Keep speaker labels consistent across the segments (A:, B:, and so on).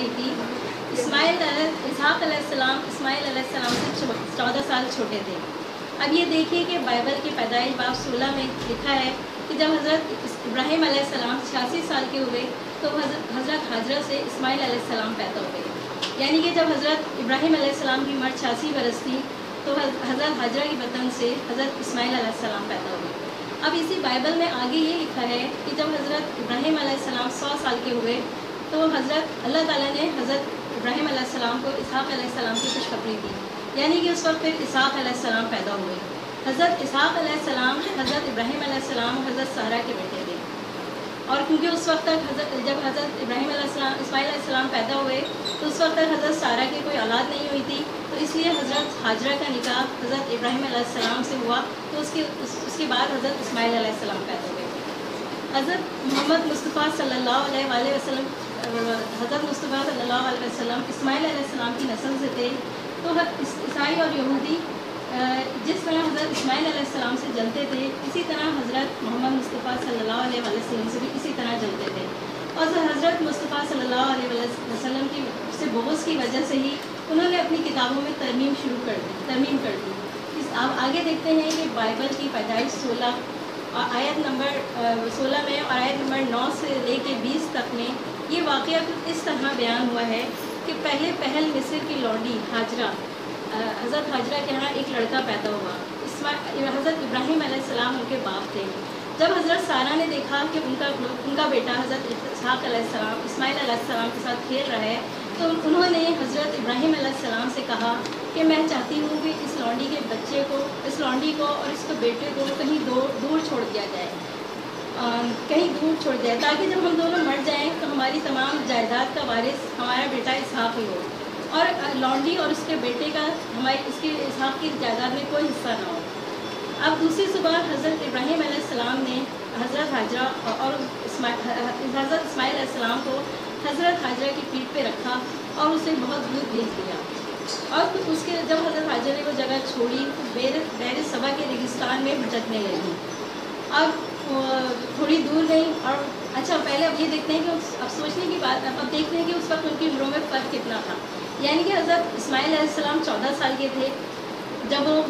A: रही थी। इसहाक अलैहिस्सलाम इस्माइल अलैहिस्सलाम से 14 साल छोटे थे। अब ये देखिए कि बाइबल की पैदाइश बाब 16 में लिखा है कि जब हज़रत इब्राहीम अलैहिस्सलाम 86 साल के हुए तो हज़रत हाजरा से इस्माइल अलैहिस्सलाम पैदा हुए। यानी कि जब हज़रत इब्राहीम अलैहिस्सलाम की उम्र 86 बरस थी तो हज़रत हाजरा की बतन से हज़रत इस्माइल अलैहिस्सलाम पैदा हुए। अब इसी बाइबल में आगे ये लिखा है कि जब हज़रत इब्राहीम अलैहिस्सलाम 100 साल के हुए तो अल्लाह ताला ने हज़रत इब्राहीम अलैहिस्सलाम को इसहाक अलैहिस्सलाम की खुशखबरी दी। यानी कि उस वक्त फिर इसहाक अलैहिस्सलाम पैदा हुए। हज़रत इसहाक अलैहिस्सलाम हज़रत इब्राहीम अलैहिस्सलाम और हज़रत सारा के बेटे थे। और क्योंकि उस वक्त तक जब हज़रत इब्राहीम अलैहिस्सलाम इस्माइल अलैहिस्सलाम पैदा हुए तो उस वक्त तक हज़रत सारा की कोई औलाद नहीं हुई थी, तो इसलिए हज़रत हाजरा का निकाह हज़रत इब्राहीम अलैहिस्सलाम से हुआ। तो उसके बाद हज़रत इस्माइल अलैहिस्सलाम पैदा हुए। हज़रत मोहम्मद मुस्तफ़ा सल्लल्लाहु अलैहि वसल्लम हज़रत मुस्तफ़ा सल्लल्लाहु अलैहि वसल्लम इस्माइल अलैहिस्सलाम की नस्ल से थे। तो ईसाई और यहूदी जिस तरह हज़रत इस्माइल अलैहिस्सलाम से जलते थे, इसी तरह हज़रत मोहम्मद मुस्तफ़ा सल्लल्लाहु अलैहि वसल्लम से भी इसी तरह जलते थे। और हज़रत मुस्तफ़ा सल्लल्लाहु अलैहि वसल्लम की से बुग़्ज़ की वजह से ही उन्होंने अपनी किताबों में तरमीम कर दी। अब आगे देखते हैं कि बाइबल की पैदाइश 16 और आयत नंबर 16 में और आयत नंबर 9 से लेके 20 तक में ये वाक़या कुछ इस तरह बयान हुआ है कि पहल मिस्र की लौंडी हाजरा, हज़रत हाजरा के यहाँ एक लड़का पैदा हुआ। हज़रत इब्राहीम अलैहिस्सलाम उनके बाप थे। जब हज़रत सारा ने देखा कि उनका बेटा हज़रत इसहाक अलैहिस्सलाम इस्माइल अलैहिस्सलाम के साथ खेल रहा है तो उन्होंने हज़रत इब्राहीम अलैहिस्सलाम से कहा कि मैं चाहती हूँ कि इस लौंडी को और इसके बेटे को कहीं दूर छोड़ दिया जाए, ताकि जब हम दोनों मर जाएं तो हमारी तमाम जायदाद का वारिस हमारा बेटा इसहाक ही हो और लौंडी और उसके बेटे का इसके इसहाक की जायदाद में कोई हिस्सा ना हो। अब दूसरी सुबह हज़रत इब्राहीम अलैहिस्सलाम ने हज़रत हाजरा और हज़रत इस्माइल अलैहिस्सलाम को हज़रत हाजरा की पीठ पे रखा और उसे बहुत दूर भेज दिया। और उसके जब हज़रत हाजरा ने वो जगह छोड़ी तो बैर सबा के रेगिस्तान में भटकने लगी। अब थोड़ी दूर गई और अच्छा पहले अब ये देखते हैं कि अब सोचने की बात अब देखते हैं कि उस वक्त उनकी उम्रों में फ़र्क कितना था। यानी कि हज़रत इस्माइल अलैहिस्सलाम 14 साल के थे जब वो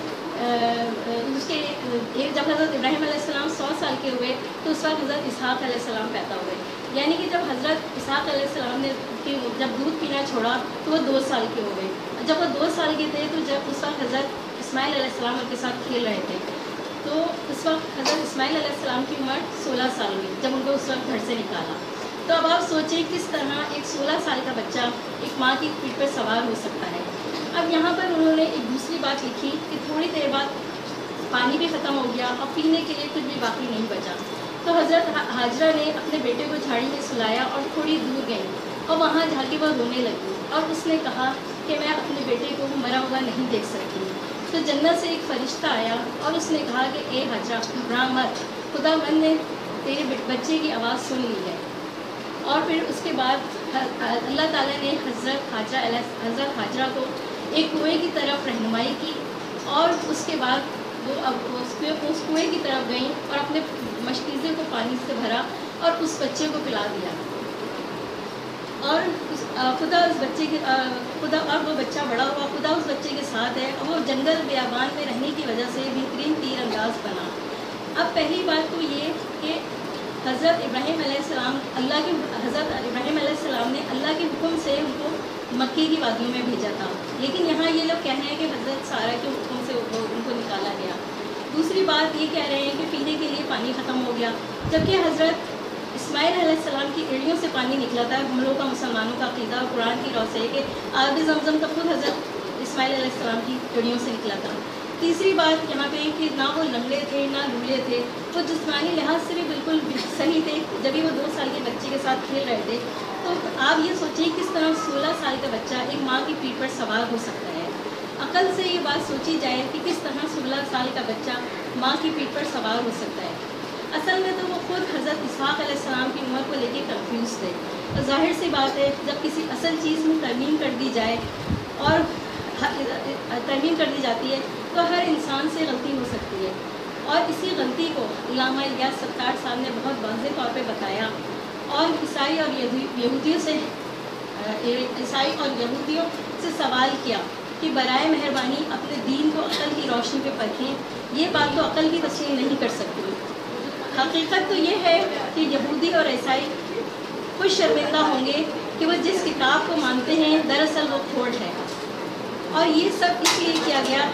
A: जब हज़रत इब्राहीम अलैहिस्सलाम 100 साल के हुए तो उस वक्त हज़रत इसहाक अलैहिस्सलाम पैदा हुए। यानी कि जब हज़रत इसहाक अलैहिस्सलाम ने जब दूध पीना छोड़ा तो वो 2 साल के हो गए। जब वो 2 साल के थे तो जब उस वक्त हज़रत इस्माइल अलैहिस्सलाम उनके साथ खेल रहे थे तो उस वक्त हज़रत इस्माइल अलैहिस्सलाम की उम्र 16 साल हुई जब उनको उस वक्त घर से निकाला। तो अब आप सोचिए किस तरह एक 16 साल का बच्चा एक माँ की पीठ पर सवार हो सकता है। अब यहाँ पर उन्होंने एक दूसरी बात लिखी कि थोड़ी देर बाद पानी भी ख़त्म हो गया और पीने के लिए कुछ भी बाकी नहीं बचा। तो हज़रत हाजरा ने अपने बेटे को झाड़ी में सुलाया और थोड़ी दूर गई और वहाँ जाके वह रोने लगी और उसने कहा कि मैं अपने बेटे को मरा हुआ नहीं देख सकती। तो जन्नत से एक फ़रिश्ता आया और उसने कहा कि ए हाजरा घबरा मत, खुदावंद ने तेरे बच्चे की आवाज़ सुन ली है। और फिर उसके बाद अल्लाह ताला ने हज़रत हाजरा को एक कुएँ की तरफ रहनुमाई की और उसके बाद वो उस कुएँ की तरफ गई और अपने मशकीज़े को पानी से भरा और उस बच्चे को पिला दिया। और वो बच्चा बड़ा हुआ, खुदा उस बच्चे के साथ है और वो जंगल बियाबान में रहने की वजह से बेहतरीन तीर अंदाज बना। अब पहली बात तो ये कि हज़रत इब्राहीम अलैहिस्सलाम ने अल्लाह के हुक्म से उनको मक्के की वादियों में भेजा था, लेकिन यहाँ ये लोग कह रहे हैं कि हज़रत सारा के हुक्म से उनको निकाला गया। दूसरी बात ये कह रहे हैं कि पीने के लिए पानी ख़त्म हो गया, जबकि हज़रत इस्माइल अलैहिस्सलाम की एड़ियों से पानी निकला था। हम लोगों का मुसलमानों का अक़ीदा और कुरान की रौ से कि आब ज़मज़म तो खुद हज़रत इस्माइल अलैहिस्सलाम की एड़ियों से निकला था। तीसरी बात यहाँ पे कि ना वो लंगड़े थे ना लूले थे, वो जिस्मानी लिहाज से भी बिल्कुल सही थे जब भी वो 2 साल के बच्चे के साथ खेल रहे थे। तो आप ये सोचिए किस तरह 16 साल का बच्चा एक माँ की पीठ पर सवार हो सकता है। अक़ल से ये बात सोची जाए कि किस तरह 16 साल का बच्चा माँ की पीठ पर सवार हो सकता है। असल में तो वो खुद हज़रत इसहाक अलैहिस्सलाम की उम्र को लेकर कंफ्यूज थे। तो जाहिर सी बात है जब किसी असल चीज़ में तरमीम कर दी जाए और तरमीम कर दी जाती है तो हर इंसान से गलती हो सकती है। और इसी गलती को अल्लामा इलियास सत्तार साहब ने बहुत वाज़ेह तौर पे बताया और ईसाई और यहूदियों से عیسائی اور یہودیوں سے سوال کیا کہ برائے مہربانی اپنے دین کو عقل کی روشنی پہ پرکھیں، یہ بات تو عقل بھی تسلیم نہیں کر سکتی۔ حقیقت تو یہ ہے کہ یہودی اور عیسائی خوش شرمندہ ہوں گے کہ وہ جس کتاب کو مانتے ہیں دراصل وہ کھوٹ ہے، اور یہ سب اس لیے کیا گیا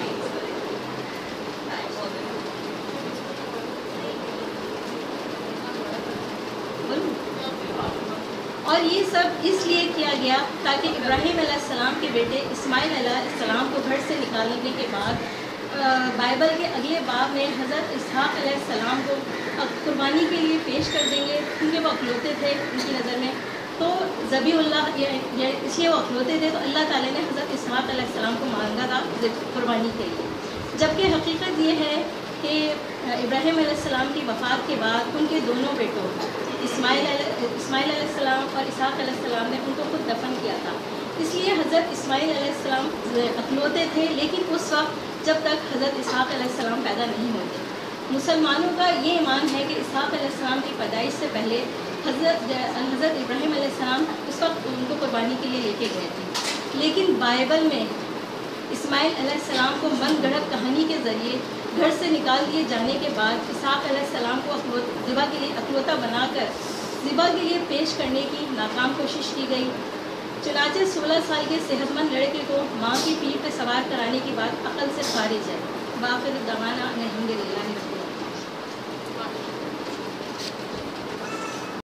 A: تاکہ ابراہیم علیہ السلام کے بیٹے اسماعیل علیہ السلام کو گھر سے نکالنے کے بعد بائبل کے اگلے باب میں حضرت اسحاق علیہ السلام کو قربانی کے لیے پیش کر دیں گے، کیونکہ وہ اکلوتے تھے ان کی نظر میں، تو ذبیح اللہ اس لیے وہ اکلوتے تھے، تو اللہ تعالیٰ نے حضرت اسحاق علیہ السلام کو مانگا تھا قربانی کے لیے۔ جبکہ حقیقت یہ ہے کہ ابراہیم علیہ السلام کی وفات کے بعد ان کے دونوں بیٹوں اسماعیل علیہ السلام اور اسحاق علیہ السلام نے ان کو خود دفن کیا تھا۔ اس لیے حضرت اسماعیل علیہ السلام اکلوتے تھے، لیکن اس وقت جب تک حضرت اسحاق علیہ السلام پیدا نہیں ہوتے۔ مسلمانوں کا یہ ایمان ہے کہ اسحاق علیہ السلام کی پیدائش سے پہلے حضرت ابراہیم علیہ السلام اس وقت ان کو قربانی کے لیے لے کے گئے تھے، لیکن بائبل میں اسماعیل علیہ السلام کو من گڑھت کہانی کے ذریعے گھر سے نکال دیے جانے کے بعد اسحاق علیہ السلام کو ذبح کے لیے اکلوتا بنا کر ذبح کے لیے پیش کرنے کی ناکام کوشش کی گئی۔ چنانچہ 16 سال کے صحت مند لڑکے کو ماں کی پیٹھ پہ سوار کرانے کی بات عقل سے خارج ہے۔ باخر دعوانا الحمدللہ۔